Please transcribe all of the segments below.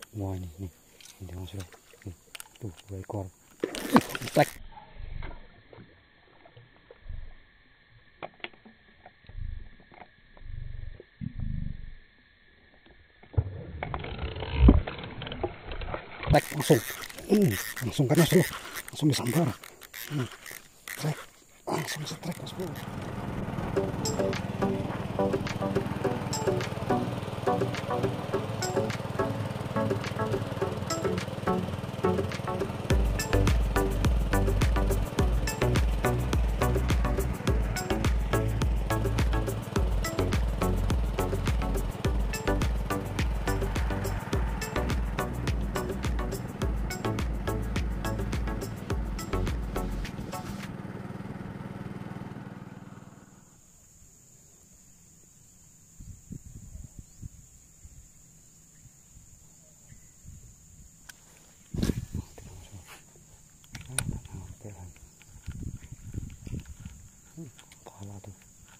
Wah ini langsung nih. Tuh 2 ekor. Plek. Plek langsung. Langsung kan mas bro. Langsung disambar. Trek. Langsung setrek mas bro. Kepala tuh.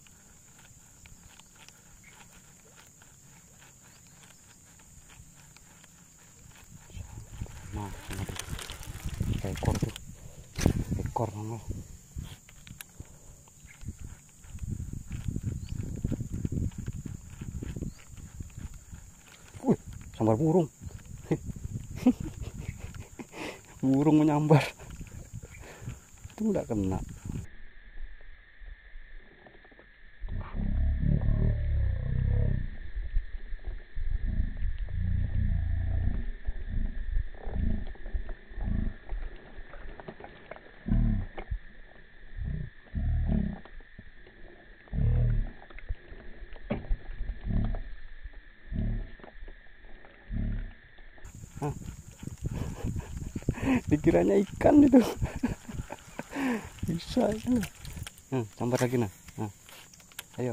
Nah, ekor tuh. Ekor mana? Sambar burung. Burung menyambar. Itu nggak kena. Dikiranya ikan itu. Bisa itu. Sambar lagi nah. Ayo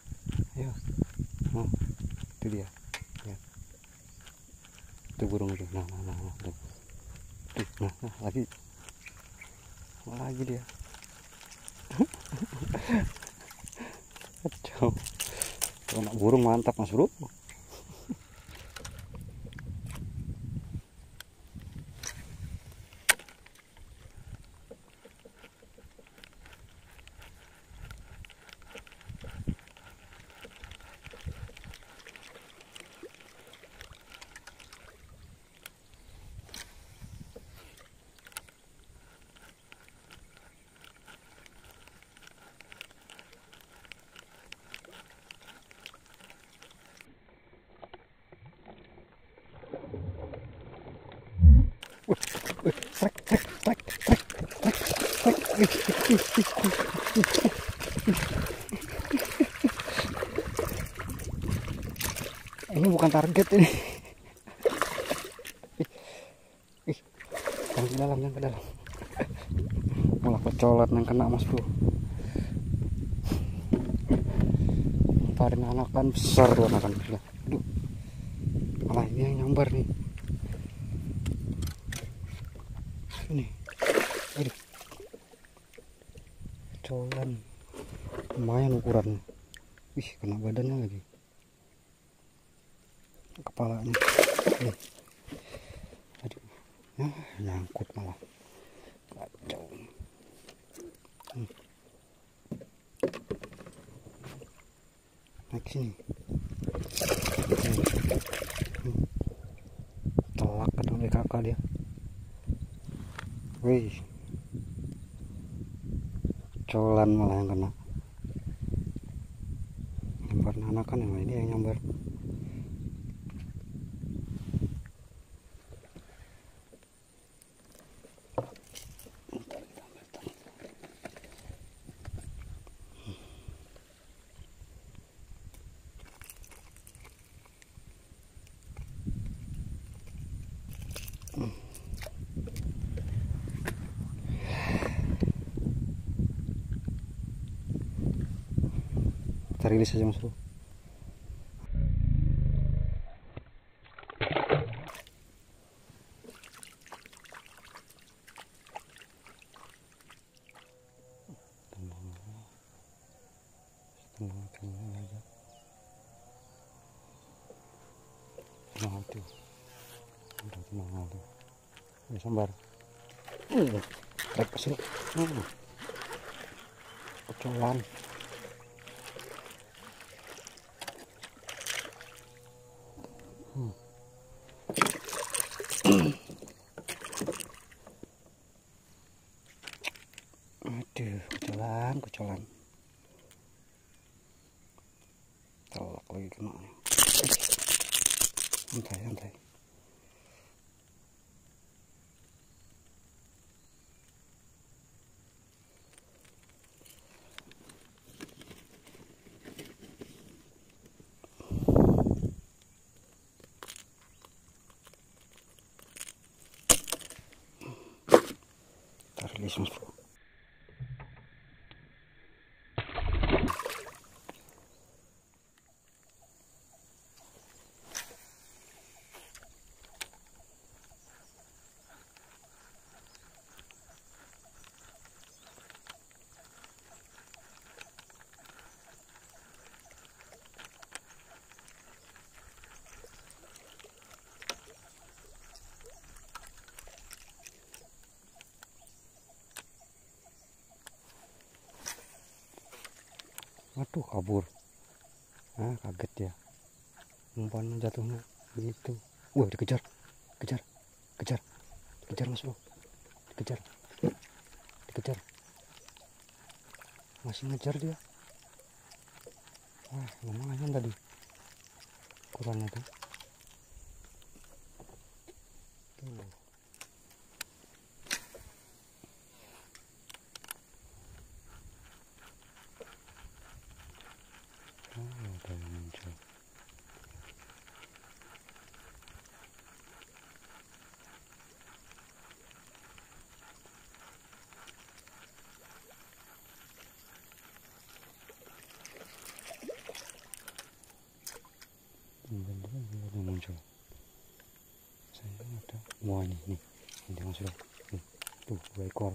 itu dia ya. Itu burung itu. Nah tuh. Nah lagi dia. Kacau. Anak burung mantap mas bro. Trek. Ini bukan target ini. Jangan ke dalam. Malah kecolot yang kena mas bro. Tarik anakan besar tuh anakan. Aduh. Malah ini yang nyambar nih. Ini. Aduh. Colan. Lumayan ukurannya. Wih, kena badannya lagi. Kepalanya. Nih. Aduh. Nyangkut malah. Kacau. Naik sini. Telak kan oleh kakak dia. Wih. Colan malah yang kena. Nyambar anakan yang ini yang nyambar. Kita rilis aja mas bro. Setengah aja. Nah, tuh. Nah, tuh. Ini sambar. Trek hasil. Kecolan. Aduh, kecolan. Telak lagi kena. Santai. Kita rilis mas bro. Waduh, kabur. Nah, kaget ya. Umpan jatuhnya begitu. Wah, dikejar mas bro. Dikejar. Masih ngejar dia. Wah, lumayan tadi ukurannya tuh. Ada yang muncul. Ada yang muncul. Saya ada. Wah, ini masuk. Tuh, 2 ekor.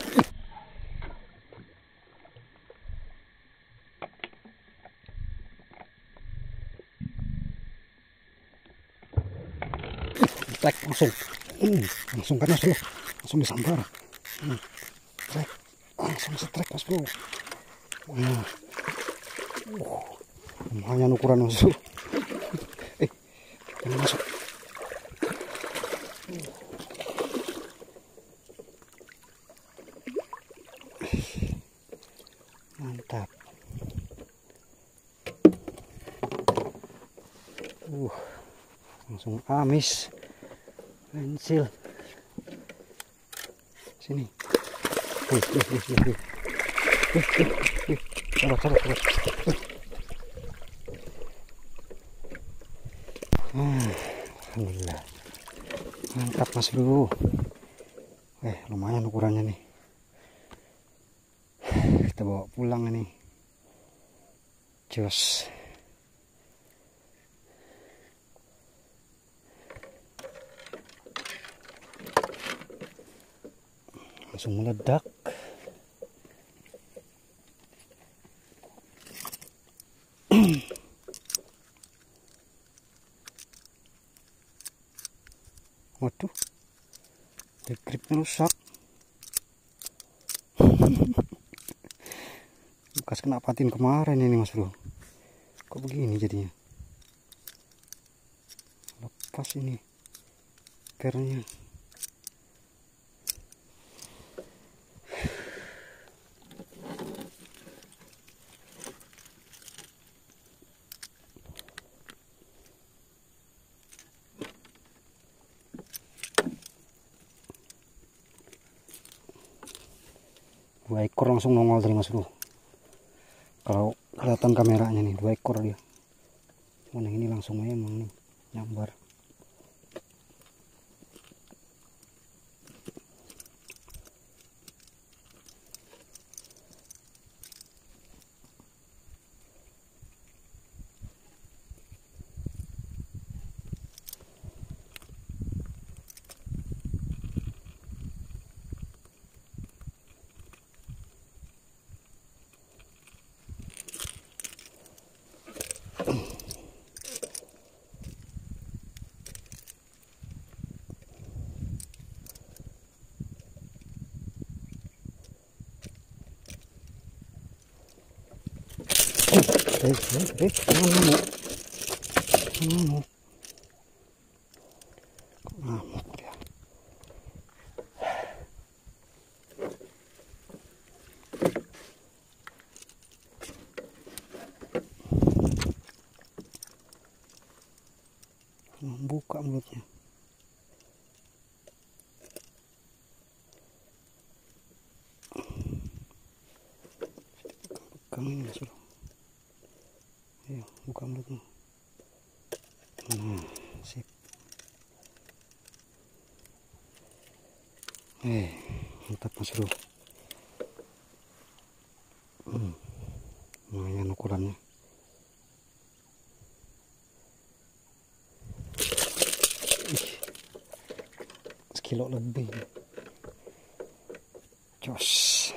Trek langsung kan mas bro, langsung disambar. Trek langsung setrek mas bro. Lumayan ukuran mas bro. Ini masuk. Mantap. Langsung amis. Pensil. Sini. Sabar. Alhamdulillah. Mantap mas bro. Lumayan ukurannya nih. Kita bawa pulang ini. Jos. Langsung meledak. Waduh, gripnya rusak. Bekas kena patin kemarin ini mas bro. Kok begini jadinya? Lepas ini pernya. Dua ekor langsung nongol tadi mas bro. Kalau kelihatan kameranya nih 2 ekor dia. Yang ini langsung memang nih nyambar. Jangan ngamuk. Jangan ngamuk. Kok ngamuk dia? Buka mulutnya. Pegang ini Mas Bro. Ayo buka mulutmu. Nah, sip. Mantap Mas Bro. Lumayan ukurannya. Sekilo lebih. Jos.